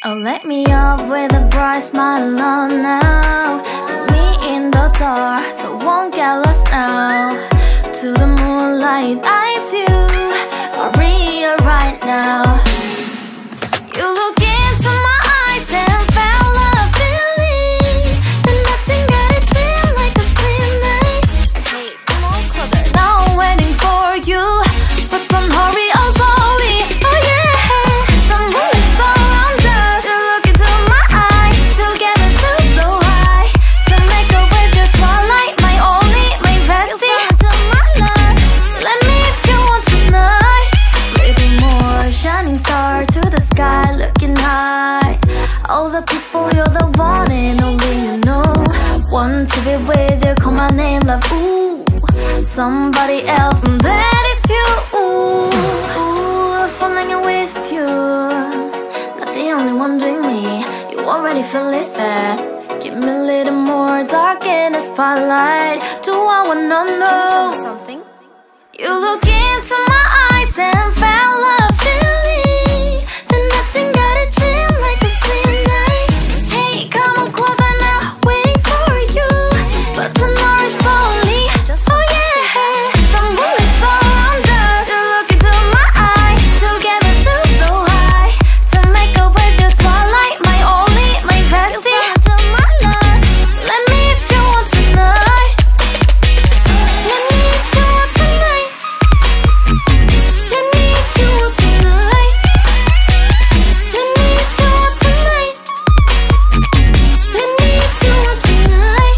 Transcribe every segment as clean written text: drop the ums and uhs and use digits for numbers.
Oh, let me up with a bright smile on now. Put me in the dark, so won't get lost now. To the moonlight, eyes you are real right now. You look into my eyes and felt a feeling that nothing got it feel like a slim night. Hey, come on closer. Now I'm waiting for you, but don't hurry, oh slowly. Oh yeah, the moon is around us. You look into my eyes, together feel so high. To make a way the twilight, my only, my bestie. Into my love, let me if you want tonight. Little more shining star to the sky, looking high. All the people, you're the one and only you know. Want to be with you, call my name, love, ooh. Somebody else, and that is you, ooh. Falling with you, not the only one doing me. You already feel it there. Give me a little more dark in the spotlight. Do I wanna know something? You look into my eyes and felt a feeling that nothing got a dream like a slim night. Hey, come on closer now, waiting for you, but tomorrow is slowly. Oh yeah, the moon is around us. You look into my eyes, together feel so high. To make a way the twilight, my only, my bestie. Into my love, let me if you want tonight. Let me if you want tonight. Let me if you want tonight. Let me if you want tonight. Let me if you want tonight.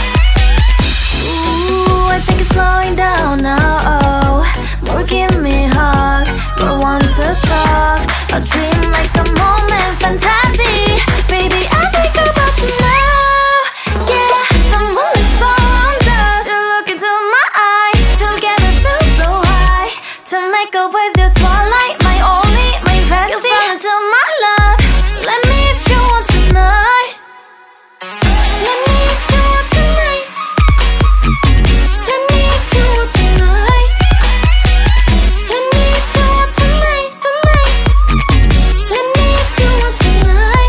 Ooh, I think it's slowing down now. Oh, more give me a hug, more want to talk. A dream like a moment, fantasy. Baby, I think about you now. Yeah, the moon is around us. You look into my eyes, together feel so high. To make a with your twilight, my only, my bestie. You fall into my love, let me if you want tonight. Let me if you want tonight. Let me if you want tonight. Let me if you want tonight, tonight. Let me if you want tonight.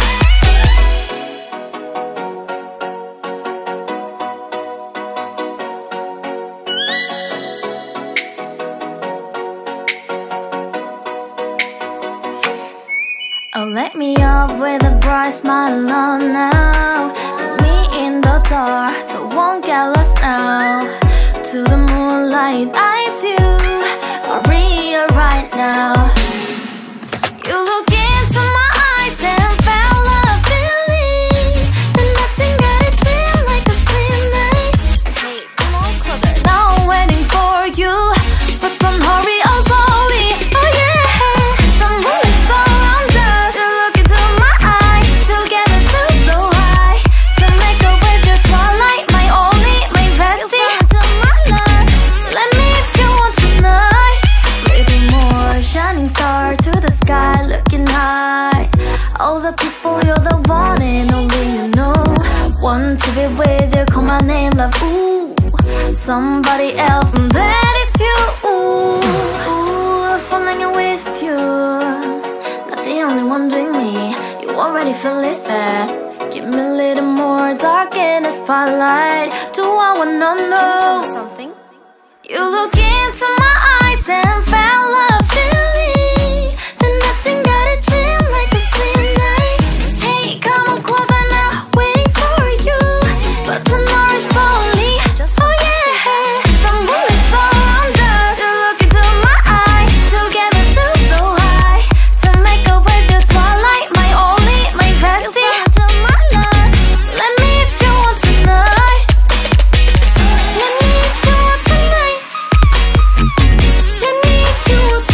Oh, let me up with a bright smile on now. Put me in the dark, so won't get lost now. To the moonlight, eyes you are real right now. You look into my eyes and felt a feeling that nothing got it feel like a slim night. Hey, come on closer. Now I'm waiting for you, but don't hurry, oh slowly. Oh yeah, the moon is around us. You look into my eyes, together feel so high. To make a way the twilight, my only, my bestie. Into my love, let me if you want tonight. Little more shining star to the sky, looking high. All the people, you're the one and only you know. Want to be with you, call my name, love, ooh. Somebody else, and that is you, ooh. Falling with you, not the only one doing me. You already feel it there. Give me a little more dark in the spotlight. Do I wanna know something? You look into my eyes and felt a feeling that nothing got a dream like a slim night. Hey, come on closer now, waiting for you, but tomorrow is slowly. Oh yeah, the moon is around us. You look into my eyes, together feel so high. To make a way the twilight, my only, my bestie. Into my love, let me if you want tonight. Let me if you want tonight. Let me if you want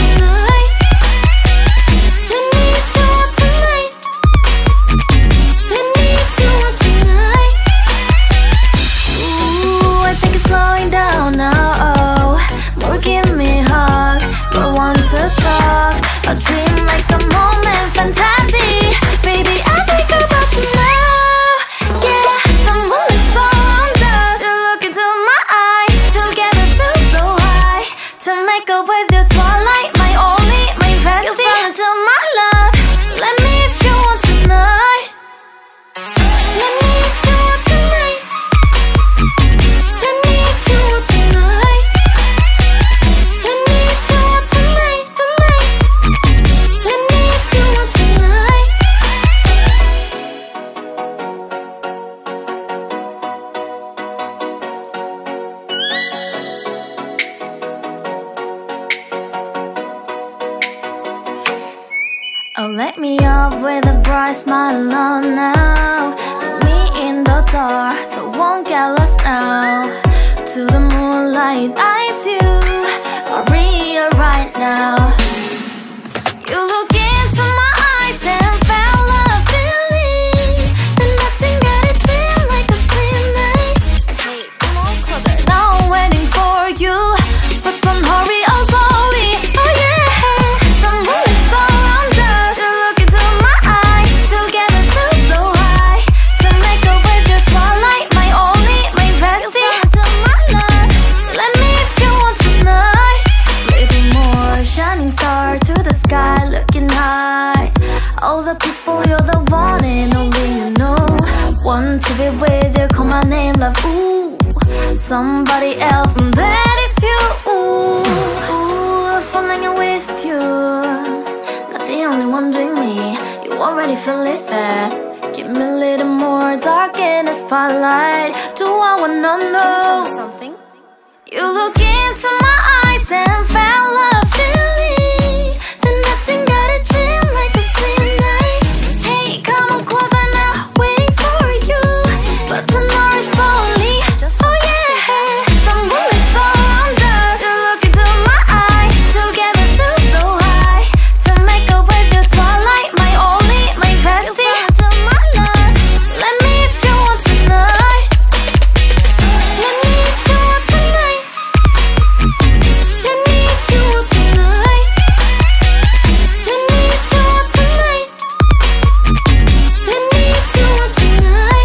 let me up with a bright smile on now. Put me in the dark, so won't get lost now. To the moonlight, eyes you are real right now. You look into my eyes and felt a feeling that nothing got it feel like a slim night. Hey, come on closer. Now I'm waiting for you, but don't hurry, oh slowly. Oh yeah, the moon is around us. You look into my eyes, together feel so high. To make a way through twilight, my only, my bestie. To my love, let me if you want tonight. Little more shining star to the sky, looking high. All the people, you're the one and only you know. Want to be with you, call my name, love, ooh. Somebody else, and that is you, ooh. Falling in with you, not the only one doing me. You already feel it there. Give me a little more dark in the spotlight. Do I wanna know something? You look into my eyes and felt a feeling that nothing got a dream like a slim night. Hey, come on closer now, waiting for you, but tonight slowly. Oh yeah, the moon is around us. You look into my eyes, together feel so high. To make a way through twilight, my only, my bestie. To my love, let me if you want tonight. Let me if you want tonight. Let me if you want tonight. Let me if you want tonight. Let me if you want tonight.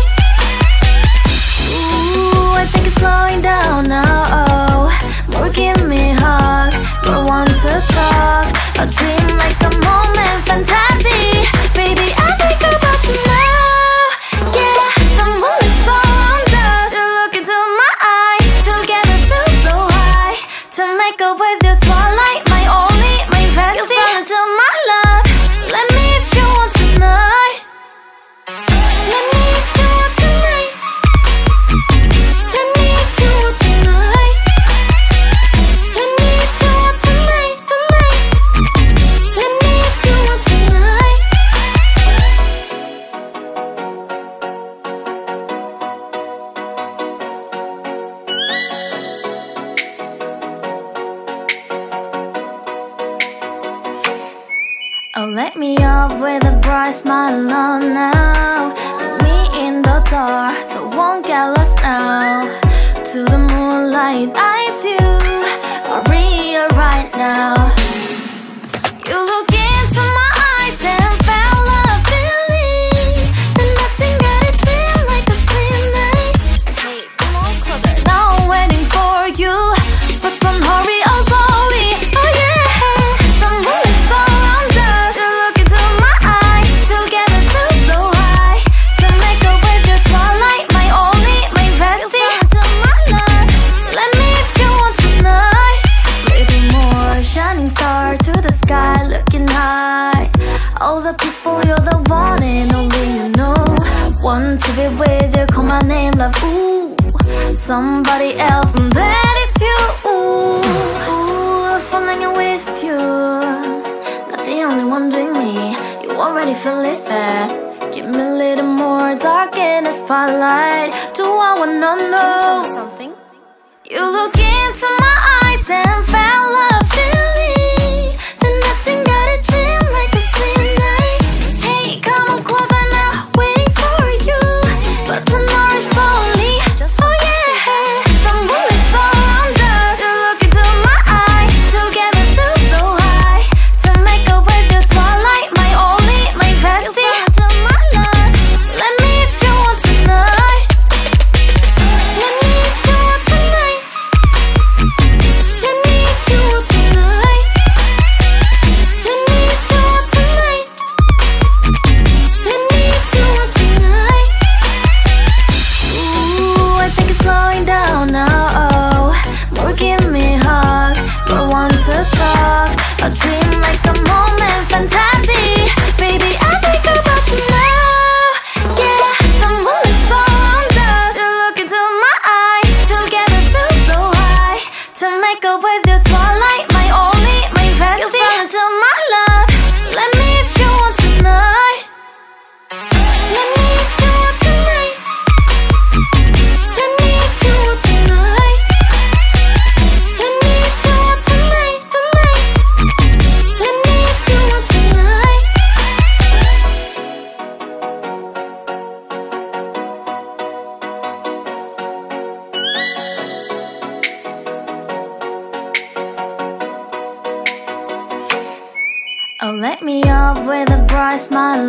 Ooh, I think it's slowing down now. Oh, more give me a hug, more want to talk. A dream like a moment, fantasy. Baby, I think about you now. Yeah, the moon is around us. You look into my eyes, together feel so high. To make a way through twilight, my only, my bestie. You fell into my love. Let me if you want tonight. Let me if you want tonight. Let me if you want tonight. Let me if you want tonight, tonight. Let me if you want tonight. Oh, let me up with a bright smile on now. Put me in the dark, so won't get lost now. To the moonlight, eyes you are real right now. You look into my eyes and felt a feeling that nothing got it feel like a slim night. Hey, come on closer. Now I'm waiting for you, but don't hurry, oh slowly. Oh yeah, the moon is around us. You look into my eyes, together feel so high. To make a way through twilight, my only, my bestie. To my love, let me if you want tonight. Little more shining star to the sky, looking high. All the people, you're the one and only you know. Want to be with you, call my name, love, ooh. Somebody else, and that is you, ooh. Falling in with you, not the only one doing me. You already feel it there. Give me a little more dark in the spotlight. Do I wanna know something? You look into my eyes and felt a feeling that nothing got a dream like a slim night. Hey, come on closer now, waiting for you, but tonight slowly. Oh yeah, the moon is around us. You look into my eyes, together feel so high. To make a way through twilight, my only, my bestie. To my love, let me if you want tonight. Let me if you want tonight. Let me if you want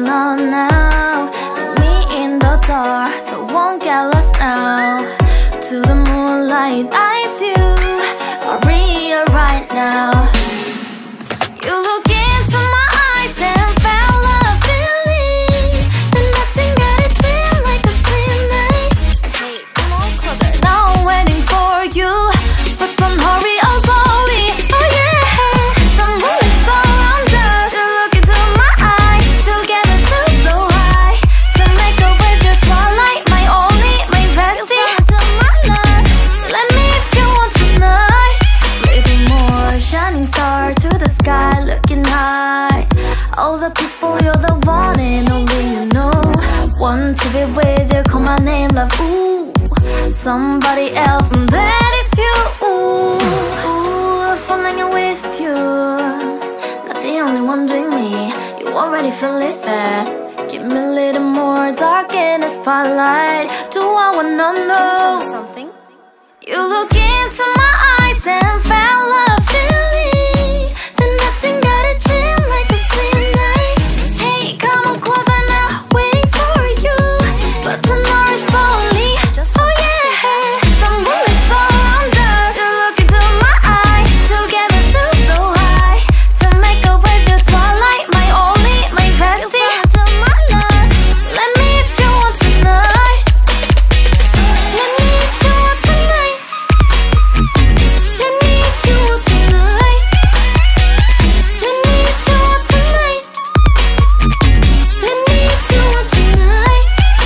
alone now. Put me in the dark, don't won't get lost now. To the moonlight, eyes you are real right now. You look into my eyes and felt a feeling that nothing got it feel like a slim night. Hey, come on closer. Now I'm waiting for you, but don't hurry, oh slowly. Oh yeah, the moon is around us. You look into my eyes, together feel so high. To make a way through twilight, my only, my bestie. To my love, let me if you want tonight. Little more shining star to the sky, looking high. All the people, you're the one and only you know. Want to be with you, call my name, love, ooh. Somebody else, and that is you, ooh. Ooh, falling in with you. Not the only one doing me, you already feel it there. Give me a little more dark in the spotlight. Do I wanna know something? You look into my eyes and felt a feeling that nothing got a dream like a slim night. Hey, come on closer now, waiting for you, but tonight is slowly. Oh yeah, the moon is around us. You look into my eyes, together feel so high. To make a way through twilight, my only, my bestie. To my love, let me if you want tonight. Let me if you want tonight. Let me if you want tonight. Let me if you want tonight. Let me if you want tonight.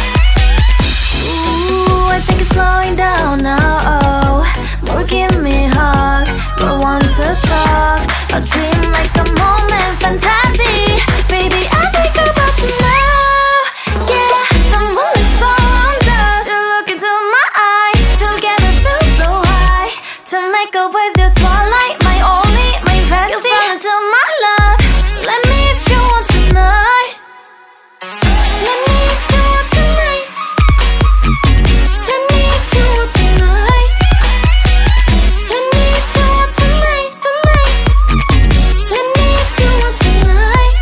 Ooh, I think it's slowing down now. Oh, more give me a hug, more want to talk. A dream like a moment, fantasy. Baby, I think about you now. Yeah, the moon is around us. You look into my eyes, together feel so high. To make a way through twilight, my only, my bestie. You fall into my love. Let me if you want tonight. Let me if you want tonight. Let me if you want tonight. Let me if you want tonight, tonight. Let me if you want tonight.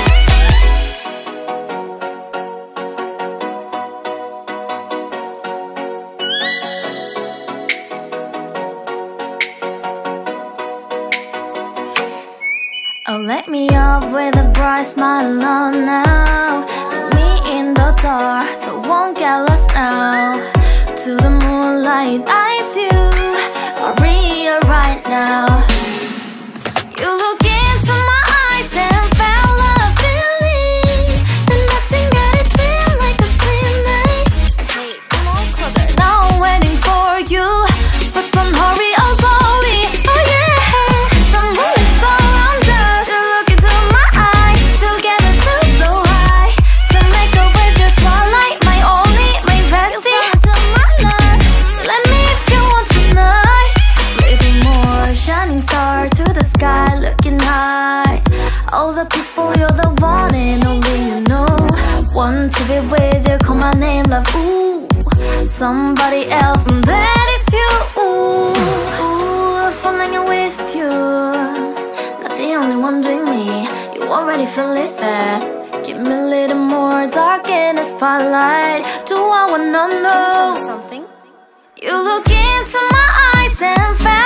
Oh, let me up with a bright smile on now. Put me in the dark, don't won't get lost now. To the moonlight, eyes you are real right now. You look into my eyes and felt a feeling that nothing got it feel like a slim night. Hey, come on closer. Now I'm waiting for you, but don't hurry, oh slowly. Oh yeah, the moon is around us. You look into my eyes, together feel so high. To make a way through twilight, my only, my bestie. To my love, let me if you want tonight. Little more shining star to the sky, looking high. All the people, you're the one and only you know. Want to be with you, call my name, love, ooh. Somebody else, and that is you, ooh. Ooh, falling in with you. Not the only one doing me, you already feel it there. Give me a little more dark in the spotlight. Do I wanna know something? You look into my eyes and felt